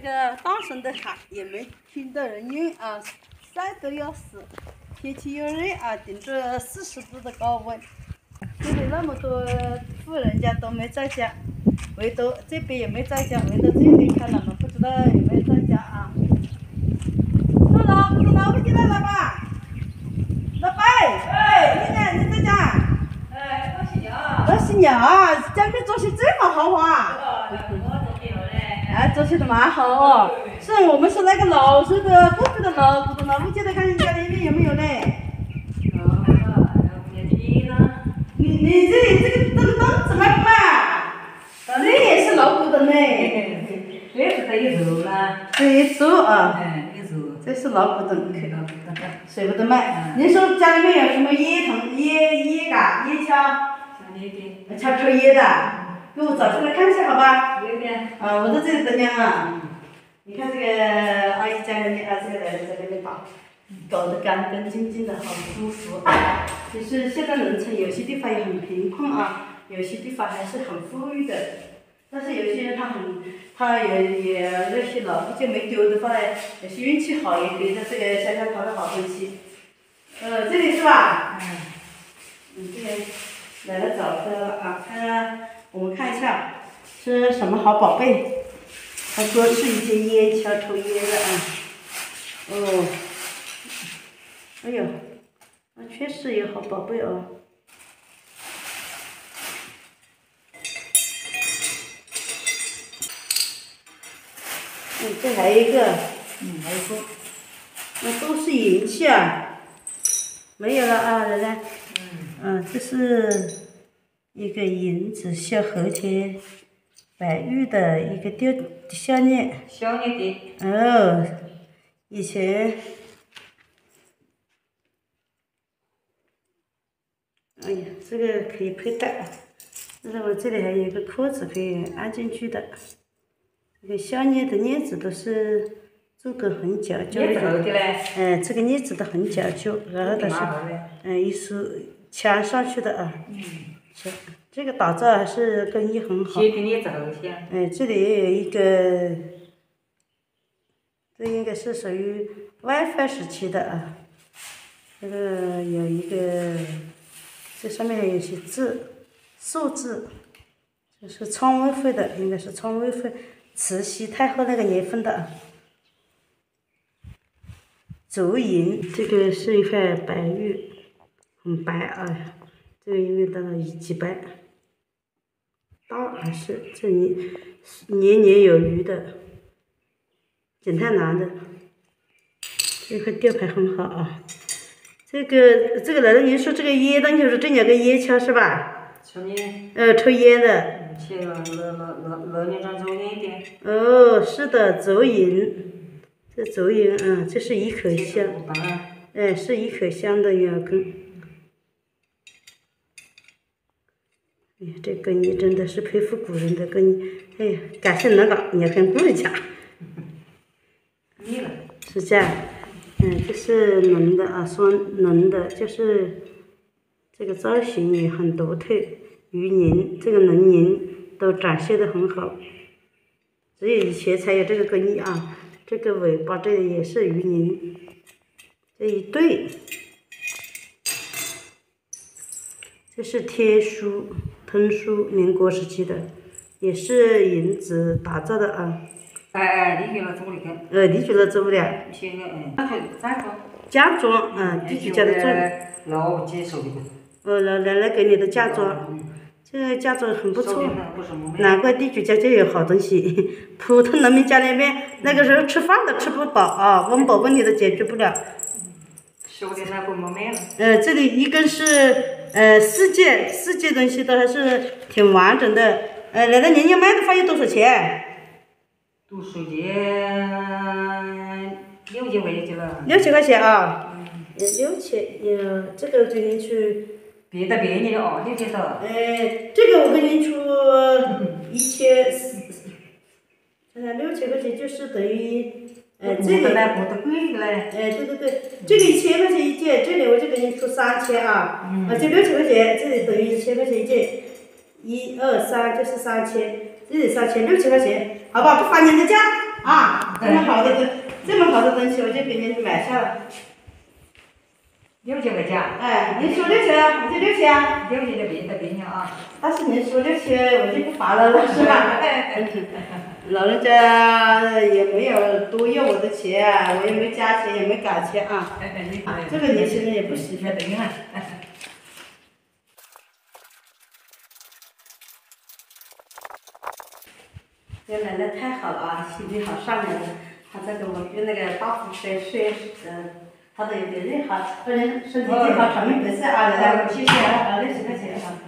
个大声的喊也没听到人应啊，晒得要死，天气又热啊，顶着40度的高温。这里那么多富人家都没在家，唯独这边也没在家，唯独这里看了嘛，不知道有没有在家啊？我的老婆进来了吧？老伯，哎，你在家？ 哎，恭喜你啊！ 恭喜你啊！家里面装修这么豪华。哎，装修的蛮好哦。是我们是那个老式的过去的老古董了，不记得看你家里面有没有嘞？你这里这个灯怎么卖？这也是老古董嘞。 这是带一轴啦。 这一轴啊。 一轴。 这是老古董，舍不得卖。您说家里面有什么椰藤、椰杆、椰枪？敲抽椰的，给我找出来看一下好吧？我在这里等你啊。你看这个阿姨家里面这个来在这里搞得干干净净的，好舒服。就是现在农村有些地方也很贫困啊，有些地方还是很富裕的。但是有些人他也那些老物件没丢的话呢，有些运气好也可以在这个乡下淘到好东西。这里是吧？这个来了早课了啊，我们看一下是什么好宝贝。他说是一些烟枪抽烟的啊。哦，哎呦，那确实有好宝贝哦。这还有一个，还有一个，那都是银器啊，没有了啊，人家，这是一个银子小和田白玉的一个项链。 项链的。 哦，以前，哎呀，这个可以佩戴，就是我这里还有一个裤子可以安进去的。这个项链的链子都是做工很讲究的，这个链子都很讲究，然后都是一手镶上去的啊。这个打造还是工艺很好。这里也有一个，这应该是属于WiFi时期的啊。这个有一个，这上面还有些字，数字，这是创卫会的，应该是创卫会。慈禧太后那个年份的，轴银，这个是一块白玉，很白啊，这个应该到了几白，大还是这年年有余的，景泰蓝的，这块吊牌很好啊。这个来了，您说这个烟灯就是这两个烟枪是吧？ 抽烟。 抽烟的。哦，是的，轴银，这轴银啊，这是一口香，是一口香的牙根。哎呀，这工艺真的是佩服古人的工艺，哎呀，感谢那个也很顾家。是这样，这是龙的啊，说龙的，就是这个造型也很独特。鱼鳞，这个龙鳞都展现得很好，只有以前才有这个工艺啊。这个尾巴这里也是鱼鳞，这一对，这是天书、通书，民国时期的，也是银子打造的啊。 你觉得怎么的？ 你觉得怎么的？嫁妆，地主家的妆。 老接受的。 来给你的嫁妆。这个嫁妆很不错，难怪地主家就有好东西。普通农民家里面，那个时候吃饭都吃不饱啊，温饱问题都解决不了。这里一共是4件东西都还是挺完整的。来了，您要卖的话要多少钱？ 多少钱？6000块钱了。 6000块钱啊？6000，这个给您去。 别的哦，6000多。 这个我给您出1400，看看6000块钱就是等于，这里，对，这里1000块钱一件，这里我就给您出3000啊，就6000块钱，这里等于1000块钱一件，1、2、3就是3000，这里3000，6000块钱，好吧，不罚您的价。 啊，这么好的东西，我就给您买下了。 6000块钱。 哎，您收6000，我就6000。 6000的别呢啊。 但是您收6000，我就不发了，是吧？老人家也没有多要我的钱，我也没加钱，也没赶钱啊。这个年轻人也不喜欢。这奶奶太好了啊，心地好善良的，她在跟我跟那个大夫说，她的有点厉害，反正身体健康，长命百岁啊！来来，谢谢啊，60块钱啊。